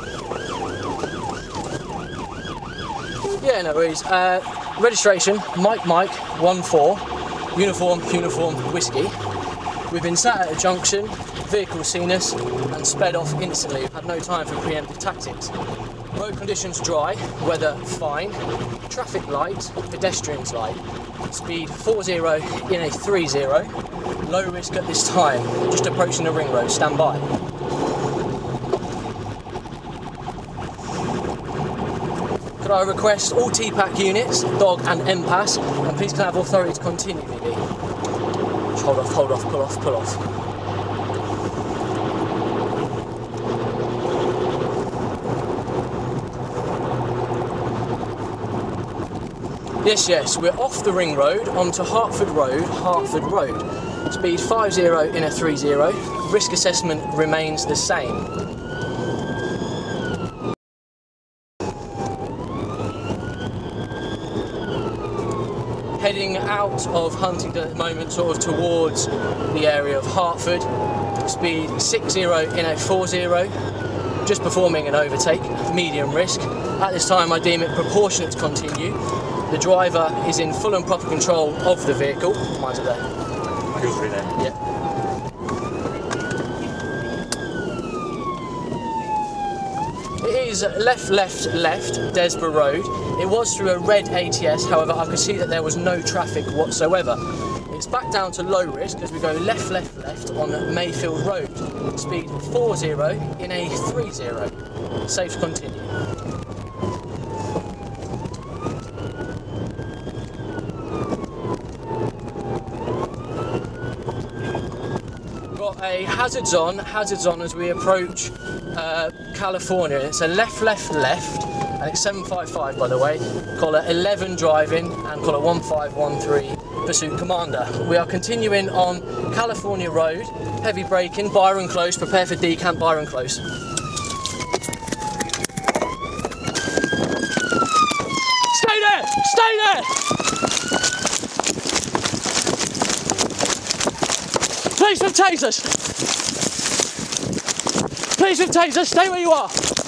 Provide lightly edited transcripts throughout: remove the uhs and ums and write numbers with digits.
Yeah, no worries. Registration, Mike 14, uniform whiskey. We've been sat at a junction, vehicle seen us and sped off instantly. We've had no time for preemptive tactics. Road conditions dry, weather fine, traffic light, pedestrians light. Speed 40 in a 30, low risk at this time, just approaching the ring road, stand by. Could I request all TPAC units, dog and MPAS, and please can I have authority to continue, VB? Just hold off, pull off. Yes, we're off the ring road onto Hertford Road. Speed 50 in a 30, risk assessment remains the same. Heading out of Huntingdon at the moment, sort of towards the area of Hertford. Speed 60 in a 40, just performing an overtake, medium risk. At this time I deem it proportionate to continue. The driver is in full and proper control of the vehicle. Mine's there. Yours right there. Yeah. It is left, Desborough Road. It was through a red ATS, however I could see that there was no traffic whatsoever. It's back down to low risk as we go left on Mayfield Road. Speed 40 in a 30. Safe to continue. Got a hazards on as we approach California. It's a left, and it's 755 by the way. Collar 11 driving and collar 1513 pursuit commander. We are continuing on California Road, heavy braking, Byron Close, prepare for decamp Byron Close. Stay there! Police with tasers! Stay where you are!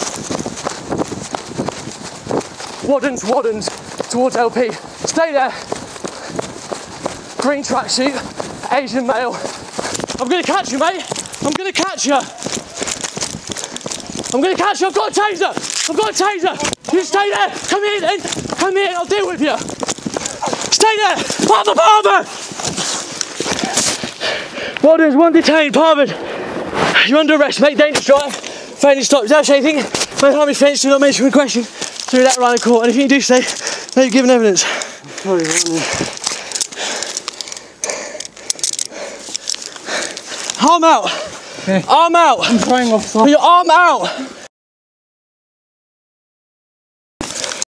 Wardens, towards LP. Stay there! Green tracksuit, Asian male. I'm gonna catch you, mate! I've got a taser! You stay there! Come here then! I'll deal with you! Stay there! Palmer! Wardens, one detained, Palmer. You're under arrest, mate. Dangerous drive. Failing stop. Without anything, may harm offence, do not mention question. Through that around the court. And if you do say, no, you've given evidence. Sorry, Arm out. Okay. Arm out. I'm trying, officer. Put your arm out.